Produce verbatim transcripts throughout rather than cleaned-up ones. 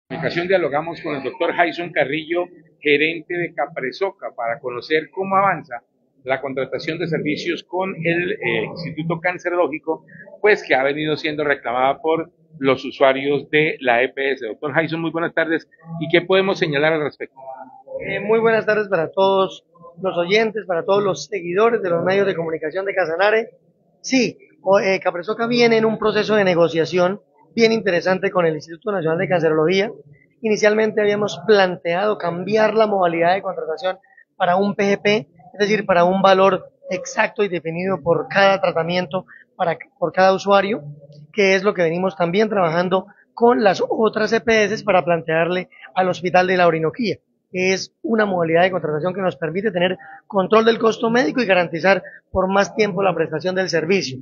Comunicación dialogamos con el doctor Jason Carrillo, gerente de Capresoca, para conocer cómo avanza la contratación de servicios con el eh, Instituto Cancerológico, pues que ha venido siendo reclamada por los usuarios de la E P S. Doctor Jason, muy buenas tardes. ¿Y qué podemos señalar al respecto? Eh, muy buenas tardes para todos los oyentes, para todos los seguidores de los medios de comunicación de Casanare. Sí, o- eh, Capresoca viene en un proceso de negociación bien interesante con el Instituto Nacional de Cancerología. Inicialmente habíamos planteado cambiar la modalidad de contratación para un P G P, es decir, para un valor exacto y definido por cada tratamiento, para, por cada usuario, que es lo que venimos también trabajando con las otras E P S para plantearle al Hospital de la Orinoquía. Es una modalidad de contratación que nos permite tener control del costo médico y garantizar por más tiempo la prestación del servicio.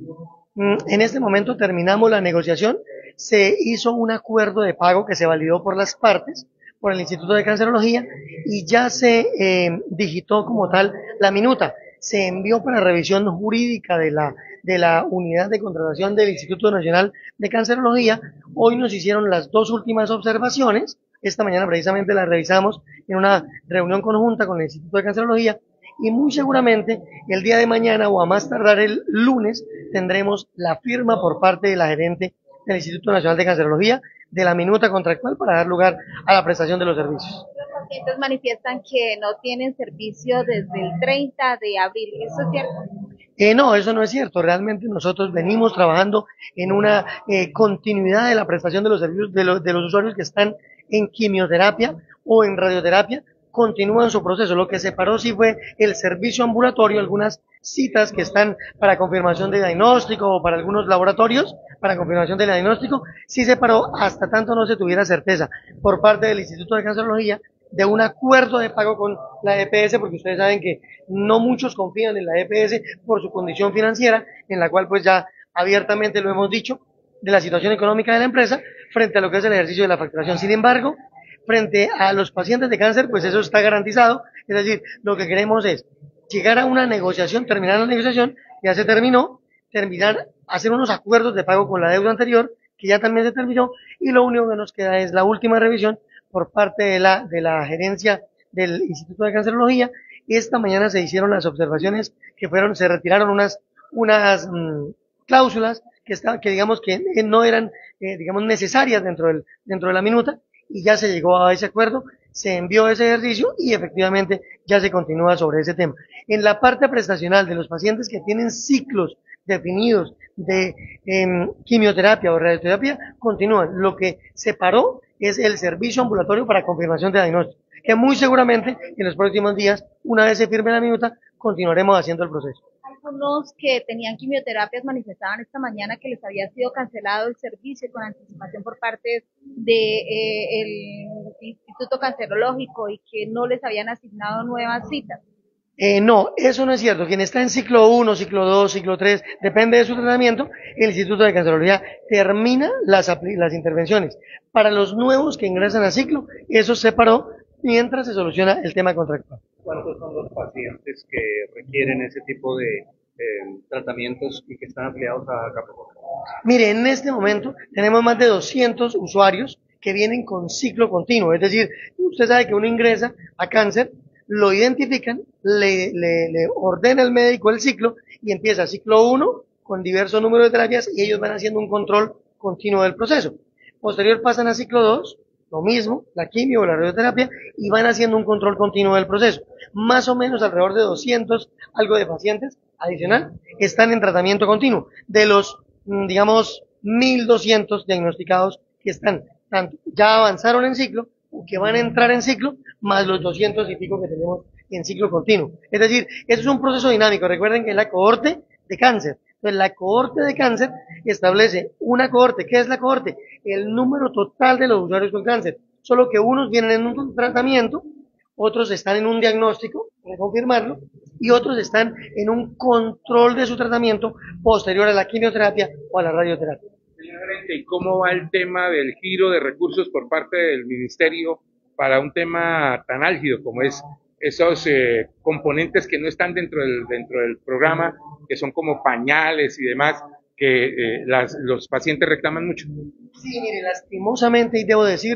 En este momento terminamos la negociación, se hizo un acuerdo de pago que se validó por las partes, por el Instituto de Cancerología, y ya se eh, digitó como tal la minuta. Se envió para revisión jurídica de la, de la unidad de contratación del Instituto Nacional de Cancerología. Hoy nos hicieron las dos últimas observaciones. Esta mañana precisamente las revisamos en una reunión conjunta con el Instituto de Cancerología y muy seguramente el día de mañana o a más tardar el lunes tendremos la firma por parte de la gerente del Instituto Nacional de Cancerología de la minuta contractual para dar lugar a la prestación de los servicios. Los pacientes manifiestan que no tienen servicio desde el treinta de abril. ¿Eso es cierto? Eh, no, eso no es cierto. Realmente nosotros venimos trabajando en una eh, continuidad de la prestación de los servicios de, lo, de los usuarios que están en quimioterapia o en radioterapia, continúan su proceso. Lo que se paró sí fue el servicio ambulatorio, algunas citas que están para confirmación de diagnóstico o para algunos laboratorios para confirmación del diagnóstico, sí se paró hasta tanto no se tuviera certeza por parte del Instituto de Cancerología de un acuerdo de pago con la E P S, porque ustedes saben que no muchos confían en la E P S por su condición financiera, en la cual pues ya abiertamente lo hemos dicho, de la situación económica de la empresa frente a lo que es el ejercicio de la facturación. Sin embargo, frente a los pacientes de cáncer, pues eso está garantizado, es decir, lo que queremos es llegar a una negociación, terminar la negociación, ya se terminó, terminar, hacer unos acuerdos de pago con la deuda anterior, que ya también se terminó, y lo único que nos queda es la última revisión por parte de la, de la gerencia del Instituto de Cancerología. Esta mañana se hicieron las observaciones que fueron, se retiraron unas, unas mmm, cláusulas que, está, que digamos que no eran, eh, digamos, necesarias dentro, del, dentro de la minuta, y ya se llegó a ese acuerdo, se envió ese ejercicio y efectivamente ya se continúa sobre ese tema. En la parte prestacional de los pacientes que tienen ciclos definidos de eh, quimioterapia o radioterapia, continúan. Lo que se paró es el servicio ambulatorio para confirmación de diagnóstico, que muy seguramente en los próximos días, una vez se firme la minuta, continuaremos haciendo el proceso. Algunos que tenían quimioterapias manifestaban esta mañana que les había sido cancelado el servicio con anticipación por parte del de, eh, Instituto Cancerológico y que no les habían asignado nuevas citas. Eh, no, eso no es cierto. Quien está en ciclo uno, ciclo dos, ciclo tres, depende de su tratamiento, el Instituto de Cancerología termina las, las intervenciones. Para los nuevos que ingresan a ciclo, eso se paró mientras se soluciona el tema contractual. ¿Cuántos son los pacientes que requieren ese tipo de eh, tratamientos y que están afiliados a Capresoca? Mire, en este momento tenemos más de doscientos usuarios que vienen con ciclo continuo, es decir, usted sabe que uno ingresa a cáncer, lo identifican, le, le, le ordena el médico el ciclo y empieza ciclo uno con diversos números de terapias y ellos van haciendo un control continuo del proceso. Posterior pasan a ciclo dos, lo mismo, la quimio o la radioterapia, y van haciendo un control continuo del proceso. Más o menos alrededor de doscientos, algo de pacientes adicional, están en tratamiento continuo. De los, digamos, mil doscientos diagnosticados que están, tanto ya avanzaron en ciclo, o que van a entrar en ciclo, más los doscientos y pico que tenemos en ciclo continuo. Es decir, eso es un proceso dinámico. Recuerden que es la cohorte de cáncer. Entonces, la cohorte de cáncer establece una cohorte. ¿Qué es la cohorte? El número total de los usuarios con cáncer. Solo que unos vienen en un tratamiento, otros están en un diagnóstico, para confirmarlo, y otros están en un control de su tratamiento posterior a la quimioterapia o a la radioterapia. Señor gerente, ¿y cómo va el tema del giro de recursos por parte del ministerio para un tema tan álgido como es esos eh, componentes que no están dentro del, dentro del programa, que son como pañales y demás, que eh, las, los pacientes reclaman mucho? Sí, mire, lastimosamente, y debo decirlo,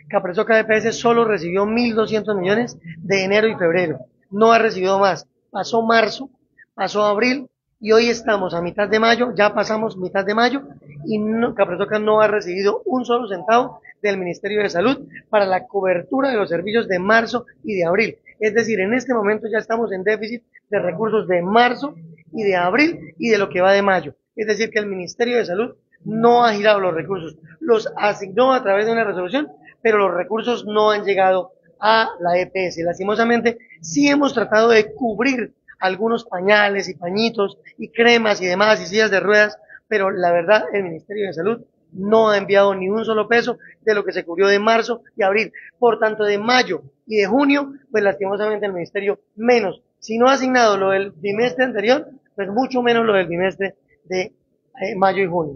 Capresoca E P S solo recibió mil doscientos millones de enero y febrero, no ha recibido más. Pasó marzo, pasó abril y hoy estamos a mitad de mayo, ya pasamos mitad de mayo y no, Capresoca no ha recibido un solo centavo del Ministerio de Salud para la cobertura de los servicios de marzo y de abril. Es decir, en este momento ya estamos en déficit de recursos de marzo y de abril y de lo que va de mayo. Es decir, que el Ministerio de Salud no ha girado los recursos, los asignó a través de una resolución, pero los recursos no han llegado a la E P S. Lastimosamente, sí hemos tratado de cubrir algunos pañales y pañitos y cremas y demás y sillas de ruedas, pero la verdad el Ministerio de Salud no ha enviado ni un solo peso de lo que se cubrió de marzo y abril. Por tanto, de mayo y de junio, pues lastimosamente el Ministerio menos. Si no ha asignado lo del bimestre anterior, pues mucho menos lo del bimestre de eh, mayo y junio.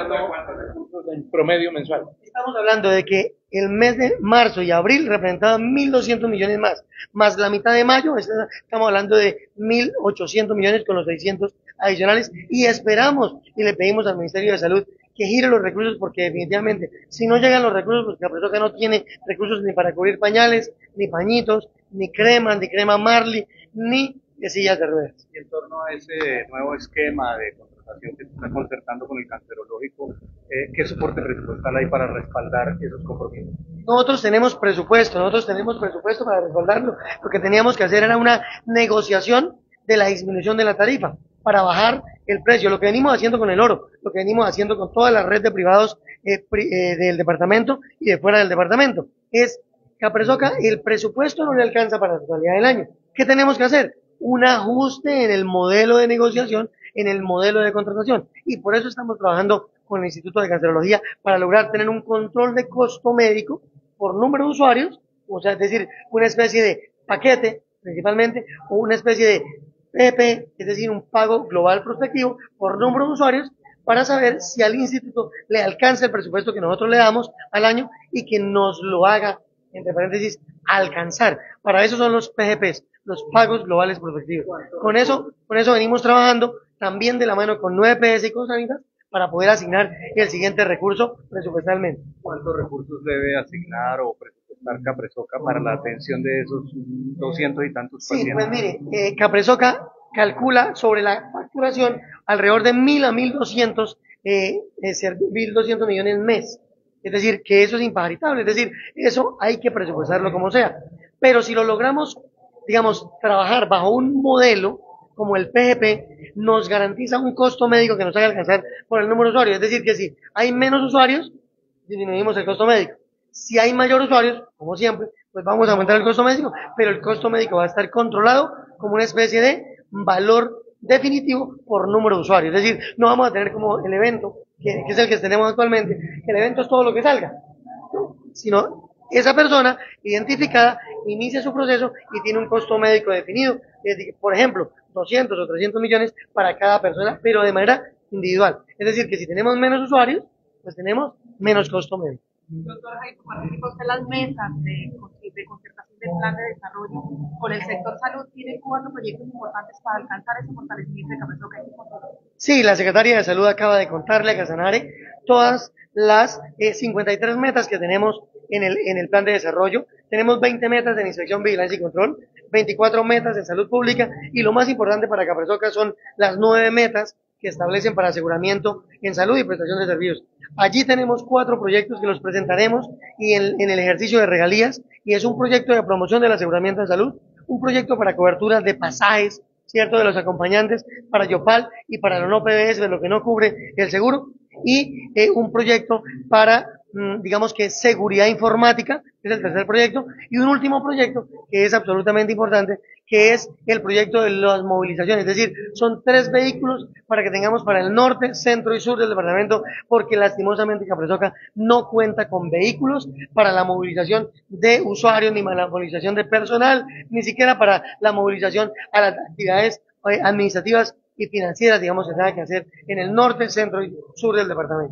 En promedio mensual. Estamos hablando de que el mes de marzo y abril representaban mil doscientos millones más, más la mitad de mayo, estamos hablando de mil ochocientos millones con los seiscientos adicionales y esperamos y le pedimos al Ministerio de Salud que gire los recursos porque definitivamente si no llegan los recursos, pues Capresoca no tiene recursos ni para cubrir pañales, ni pañitos, ni cremas, ni crema Marley, ni de sillas de ruedas. Y en torno a ese nuevo esquema de contratación que se está concertando con el cancerológico, eh, ¿qué soporte presupuestal hay para respaldar esos compromisos? Nosotros tenemos presupuesto, nosotros tenemos presupuesto para respaldarlo. Lo que teníamos que hacer era una negociación de la disminución de la tarifa para bajar el precio. Lo que venimos haciendo con el oro, lo que venimos haciendo con toda la red de privados eh, pri, eh, del departamento y de fuera del departamento, es Capresoca, el presupuesto no le alcanza para la totalidad del año. ¿Qué tenemos que hacer? Un ajuste en el modelo de negociación, en el modelo de contratación. Y por eso estamos trabajando con el Instituto de Cancerología para lograr tener un control de costo médico por número de usuarios, o sea, es decir, una especie de paquete principalmente, o una especie de P P, es decir, un pago global prospectivo por número de usuarios, para saber si al instituto le alcanza el presupuesto que nosotros le damos al año y que nos lo haga, entre paréntesis, alcanzar. Para eso son los P G Ps, los pagos globales prospectivos. Con eso, con eso venimos trabajando también de la mano con nueve P S y con Sanitas para poder asignar el siguiente recurso presupuestalmente. ¿Cuántos recursos debe asignar o presupuestar Capresoca para la atención de esos doscientos y tantos sí, pacientes? Sí, pues mire, eh, Capresoca calcula sobre la facturación alrededor de mil a mil doscientos, eh, mil doscientos millones mes. Es decir, que eso es imparitable, es decir, eso hay que presupuestarlo como sea. Pero si lo logramos, digamos, trabajar bajo un modelo como el P G P, nos garantiza un costo médico que nos haga alcanzar por el número de usuarios. Es decir, que si hay menos usuarios, disminuimos el costo médico. Si hay mayor usuarios, como siempre, pues vamos a aumentar el costo médico, pero el costo médico va a estar controlado como una especie de valor definitivo por número de usuarios. Es decir, no vamos a tener como el evento, que, que es el que tenemos actualmente, que el evento es todo lo que salga, ¿no? Sino esa persona identificada inicia su proceso y tiene un costo médico definido, por ejemplo, doscientos o trescientos millones para cada persona, pero de manera individual. Es decir, que si tenemos menos usuarios, pues tenemos menos costo médico. Doctor Jaime, participa usted en las mesas de, de concertación del plan de desarrollo con el sector salud. Tiene cuatro proyectos importantes para alcanzar ese fortalecimiento de Capresoca. Sí, la Secretaría de Salud acaba de contarle a Casanare todas las eh, cincuenta y tres metas que tenemos en el, en el plan de desarrollo. Tenemos veinte metas en inspección, vigilancia y control, veinticuatro metas en salud pública y lo más importante para Capresoca son las nueve metas que establecen para aseguramiento en salud y prestación de servicios. Allí tenemos cuatro proyectos que los presentaremos y en, en el ejercicio de regalías, y es un proyecto de promoción del aseguramiento en salud, un proyecto para cobertura de pasajes, cierto, de los acompañantes para Yopal y para lo no P B S, de lo que no cubre el seguro, y eh, un proyecto para, mm, digamos que seguridad informática, que es el tercer proyecto, y un último proyecto que es absolutamente importante, que es el proyecto de las movilizaciones, es decir, son tres vehículos para que tengamos para el norte, centro y sur del departamento, porque lastimosamente Capresoca no cuenta con vehículos para la movilización de usuarios, ni para la movilización de personal, ni siquiera para la movilización a las actividades administrativas y financieras, digamos, que tenga que hacer en el norte, centro y sur del departamento.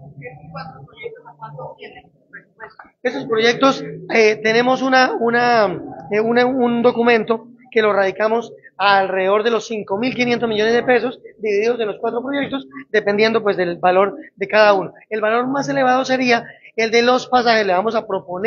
Esos proyectos, eh, tenemos una, una, eh, una, un documento que lo radicamos a alrededor de los cinco mil quinientos millones de pesos, divididos en los cuatro proyectos, dependiendo pues del valor de cada uno. El valor más elevado sería el de los pasajes. Le vamos a proponer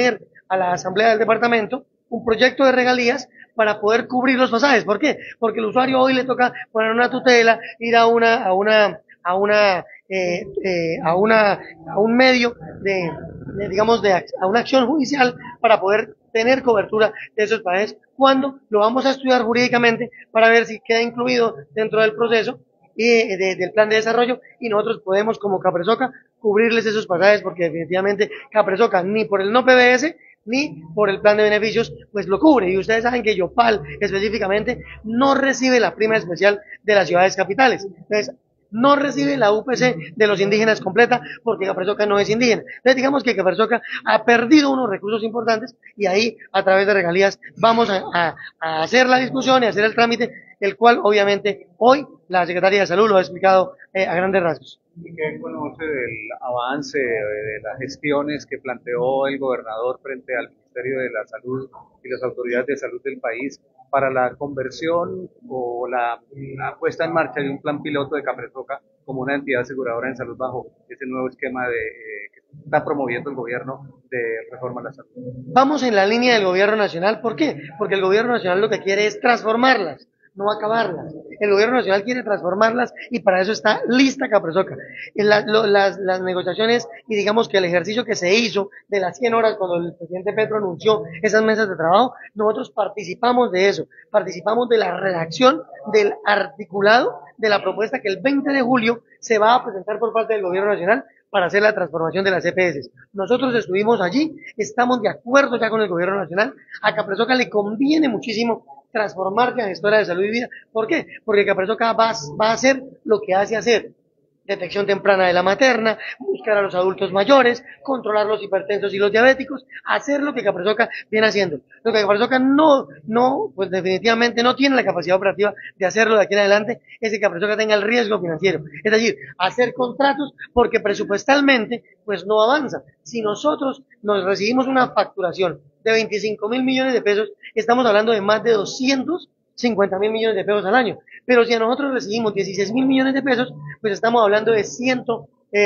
a la Asamblea del Departamento un proyecto de regalías para poder cubrir los pasajes. ¿Por qué? Porque el usuario hoy le toca poner una tutela, ir a una, a una, a una, eh, eh, a una, a un medio de, de digamos, de, a una acción judicial para poder tener cobertura de esos pasajes, cuando lo vamos a estudiar jurídicamente para ver si queda incluido dentro del proceso y de, del plan de desarrollo, y nosotros podemos como Capresoca cubrirles esos pasajes, porque definitivamente Capresoca ni por el no P B S ni por el plan de beneficios pues lo cubre, y ustedes saben que Yopal específicamente no recibe la prima especial de las ciudades capitales. Entonces no recibe la U P C de los indígenas completa, porque Capresoca no es indígena. Entonces digamos que Capresoca ha perdido unos recursos importantes, y ahí a través de regalías vamos a, a, a hacer la discusión y hacer el trámite, el cual obviamente hoy la Secretaría de Salud lo ha explicado eh, a grandes rasgos. ¿Y qué conoce del avance de las gestiones que planteó el gobernador frente al Ministerio de la Salud y las autoridades de salud del país para la conversión o la, la puesta en marcha de un plan piloto de Capresoca como una entidad aseguradora en salud bajo ese nuevo esquema de, eh, que está promoviendo el gobierno de reforma a la salud? Vamos en la línea del gobierno nacional. ¿Por qué? Porque el gobierno nacional lo que quiere es transformarlas, no acabarlas. El gobierno nacional quiere transformarlas, y para eso está lista Capresoca. La, lo, las, las negociaciones y digamos que el ejercicio que se hizo de las cien horas cuando el presidente Petro anunció esas mesas de trabajo, nosotros participamos de eso, participamos de la redacción del articulado de la propuesta que el veinte de julio se va a presentar por parte del gobierno nacional para hacer la transformación de las E P S. Nosotros estuvimos allí, estamos de acuerdo ya con el gobierno nacional. A Capresoca le conviene muchísimo transformarse en gestora de salud y vida. ¿Por qué? Porque Capresoca va, va a hacer lo que hace hacer: detección temprana de la materna, buscar a los adultos mayores, controlar los hipertensos y los diabéticos, hacer lo que Capresoca viene haciendo. Lo que Capresoca no, no, pues definitivamente no tiene la capacidad operativa de hacerlo de aquí en adelante, es que Capresoca tenga el riesgo financiero. Es decir, hacer contratos, porque presupuestalmente pues no avanza. Si nosotros nos recibimos una facturación de veinticinco mil millones de pesos, estamos hablando de más de doscientos cincuenta mil millones de pesos al año. Pero si a nosotros recibimos dieciséis mil millones de pesos, pues estamos hablando de ciento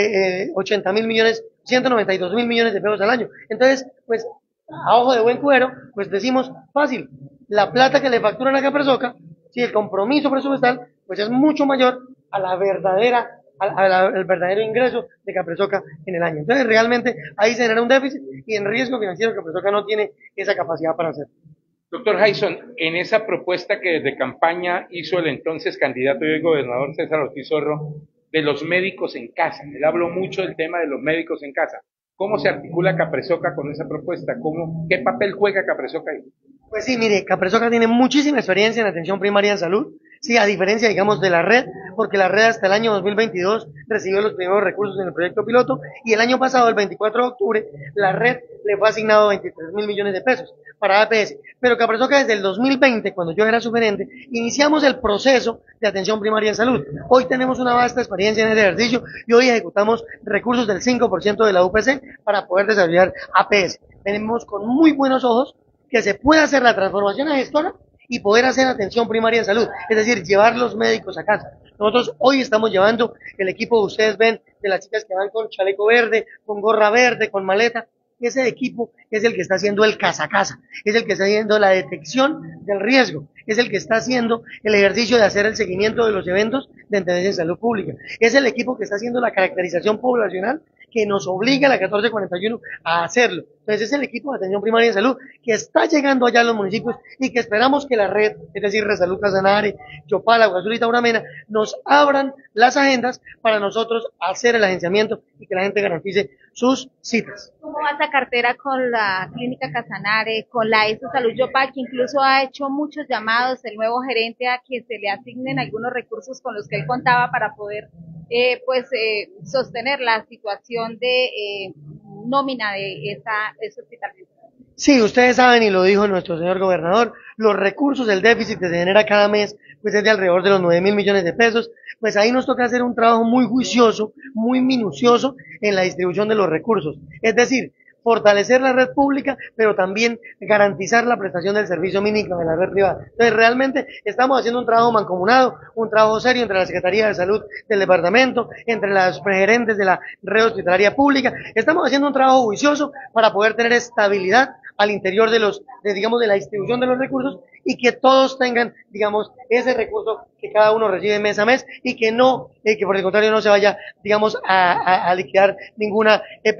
ochenta mil millones, ciento noventa y dos mil millones de pesos al año. Entonces, pues, a ojo de buen cuero, pues decimos fácil, la plata que le facturan a Capresoca, si el compromiso presupuestal, pues es mucho mayor a la verdadera, al verdadero ingreso de Capresoca en el año. Entonces, realmente, ahí se genera un déficit, y en riesgo financiero Capresoca no tiene esa capacidad para hacerlo. Doctor Jason, en esa propuesta que desde campaña hizo el entonces candidato y hoy gobernador César Ortiz Zorro, de los médicos en casa, él habló mucho del tema de los médicos en casa. ¿Cómo se articula Capresoca con esa propuesta? ¿Cómo, qué papel juega Capresoca ahí? Pues sí, mire, Capresoca tiene muchísima experiencia en atención primaria en salud, sí, a diferencia, digamos, de la red, porque la red hasta el año dos mil veintidós recibió los primeros recursos en el proyecto piloto, y el año pasado, el veinticuatro de octubre, la red le fue asignado veintitrés mil millones de pesos para A P S. Pero Capresoca desde el dos mil veinte, cuando yo era su gerente, iniciamos el proceso de atención primaria en salud. Hoy tenemos una vasta experiencia en ese ejercicio, y hoy ejecutamos recursos del cinco por ciento de la U P C para poder desarrollar A P S. Tenemos con muy buenos ojos que se puede hacer la transformación a gestora y poder hacer atención primaria en salud, es decir, llevar los médicos a casa. Nosotros hoy estamos llevando el equipo que ustedes ven de las chicas que van con chaleco verde, con gorra verde, con maleta. Ese equipo es el que está haciendo el casa a casa, es el que está haciendo la detección del riesgo, es el que está haciendo el ejercicio de hacer el seguimiento de los eventos de interés en salud pública, es el equipo que está haciendo la caracterización poblacional que nos obliga a la catorce cuarenta y uno a hacerlo. Entonces es el equipo de atención primaria en salud que está llegando allá a los municipios, y que esperamos que la red, es decir, Resalud Casanare, Yopal, Agua Azul y Tauramena, nos abran las agendas para nosotros hacer el agenciamiento y que la gente garantice sus citas. ¿Cómo va esa cartera con la Clínica Casanare, con la E S O Salud Yopal, que incluso ha hecho muchos llamados el nuevo gerente a que se le asignen algunos recursos con los que él contaba para poder eh, pues eh, sostener la situación de eh, nómina de esa, ese hospital? Sí, ustedes saben, y lo dijo nuestro señor gobernador, los recursos, el déficit que se genera cada mes, pues es de alrededor de los nueve mil millones de pesos. Pues ahí nos toca hacer un trabajo muy juicioso, muy minucioso en la distribución de los recursos. Es decir, fortalecer la red pública, pero también garantizar la prestación del servicio mínimo de la red privada. Entonces, realmente estamos haciendo un trabajo mancomunado, un trabajo serio entre la Secretaría de Salud del departamento, entre las pregerentes de la red hospitalaria pública. Estamos haciendo un trabajo juicioso para poder tener estabilidad al interior de los, de, digamos, de la distribución de los recursos y que todos tengan, digamos, ese recurso que cada uno recibe mes a mes y que no, eh, que por el contrario no se vaya, digamos, a, a, a liquidar ninguna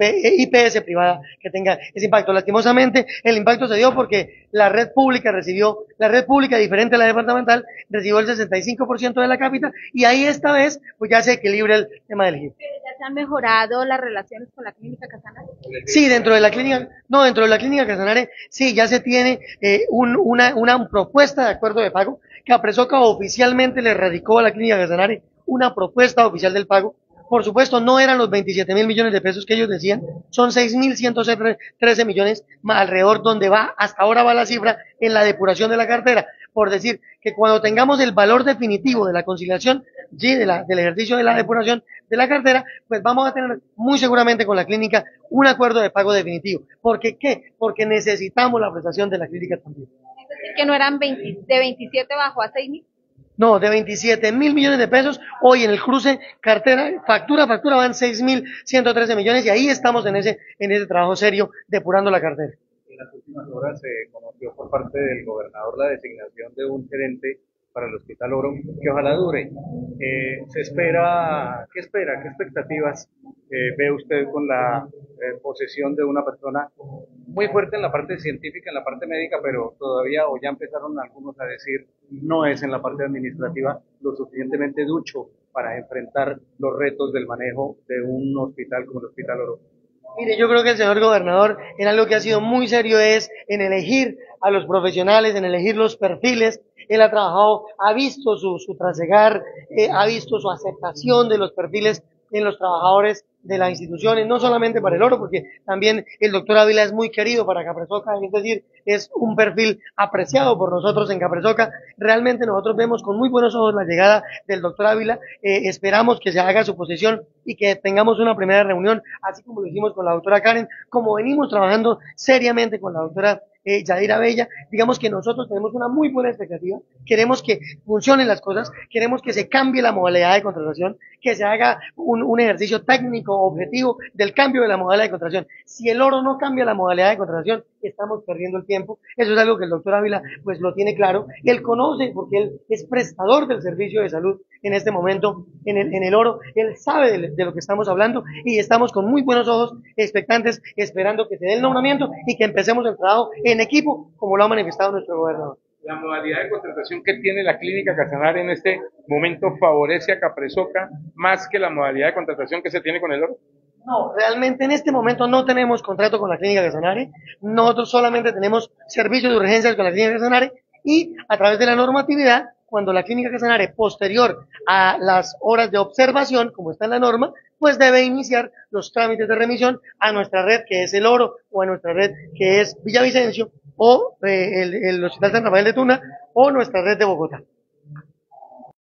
I P S privada que tenga ese impacto. Lastimosamente, el impacto se dio porque la red pública recibió, la red pública, diferente a la departamental, recibió el sesenta y cinco por ciento de la cápita y ahí esta vez, pues ya se equilibra el tema del G I F. ¿Ya se han mejorado las relaciones con la clínica Casanare? Sí, dentro de la clínica, no, dentro de la clínica Casanare, sí, ya se tiene eh, un, una, una propuesta de acuerdo de pago, que Apresoca oficialmente le radicó a la clínica Casanare una propuesta oficial del pago. Por supuesto, no eran los veintisiete mil millones de pesos que ellos decían, son seis mil ciento trece millones más alrededor donde va, hasta ahora va la cifra en la depuración de la cartera. Por decir que cuando tengamos el valor definitivo de la conciliación, ¿sí? de la, del ejercicio de la depuración de la cartera, pues vamos a tener muy seguramente con la clínica un acuerdo de pago definitivo. ¿Por qué qué? Porque necesitamos la prestación de la clínica también. Es decir, que no eran veinte, de veintisiete bajó a seis mil. No, de veintisiete mil millones de pesos, hoy en el cruce, cartera, factura, factura van seis mil ciento trece millones y ahí estamos en ese, en ese trabajo serio depurando la cartera. En las últimas horas se conoció por parte del gobernador la designación de un gerente para el Hospital Oro, que ojalá dure. Eh, se espera, ¿qué espera? ¿Qué expectativas eh, ve usted con la eh, posesión de una persona muy fuerte en la parte científica, en la parte médica, pero todavía, o ya empezaron algunos a decir, no es en la parte administrativa lo suficientemente ducho para enfrentar los retos del manejo de un hospital como el Hospital Oro? Mire, yo creo que el señor gobernador en algo que ha sido muy serio es en elegir a los profesionales, en elegir los perfiles. Él ha trabajado, ha visto su, su trasegar, eh, ha visto su aceptación de los perfiles en los trabajadores de las instituciones, no solamente para el Oro, porque también el doctor Ávila es muy querido para Capresoca, es decir, es un perfil apreciado por nosotros en Capresoca. Realmente nosotros vemos con muy buenos ojos la llegada del doctor Ávila, eh, esperamos que se haga su posesión y que tengamos una primera reunión, así como lo hicimos con la doctora Karen, como venimos trabajando seriamente con la doctora Eh, Yadira Bella. Digamos que nosotros tenemos una muy buena expectativa, queremos que funcionen las cosas, queremos que se cambie la modalidad de contratación, que se haga un, un ejercicio técnico objetivo del cambio de la modalidad de contratación. Si el Oro no cambia la modalidad de contratación, estamos perdiendo el tiempo. Eso es algo que el doctor Ávila pues lo tiene claro, él conoce porque él es prestador del servicio de salud en este momento en el, en el Oro, él sabe de, de lo que estamos hablando y estamos con muy buenos ojos expectantes esperando que se dé el nombramiento y que empecemos el trabajo en equipo como lo ha manifestado nuestro gobernador. La modalidad de contratación que tiene la clínica Casanare en este momento favorece a Capresoca más que la modalidad de contratación que se tiene con el Oro. No, realmente en este momento no tenemos contrato con la clínica Casanare, nosotros solamente tenemos servicio de urgencias con la clínica Casanare y a través de la normatividad, cuando la clínica Casanare, posterior a las horas de observación, como está en la norma, pues debe iniciar los trámites de remisión a nuestra red que es el Oro o a nuestra red que es Villavicencio o eh, el, el Hospital San Rafael de Tuna o nuestra red de Bogotá.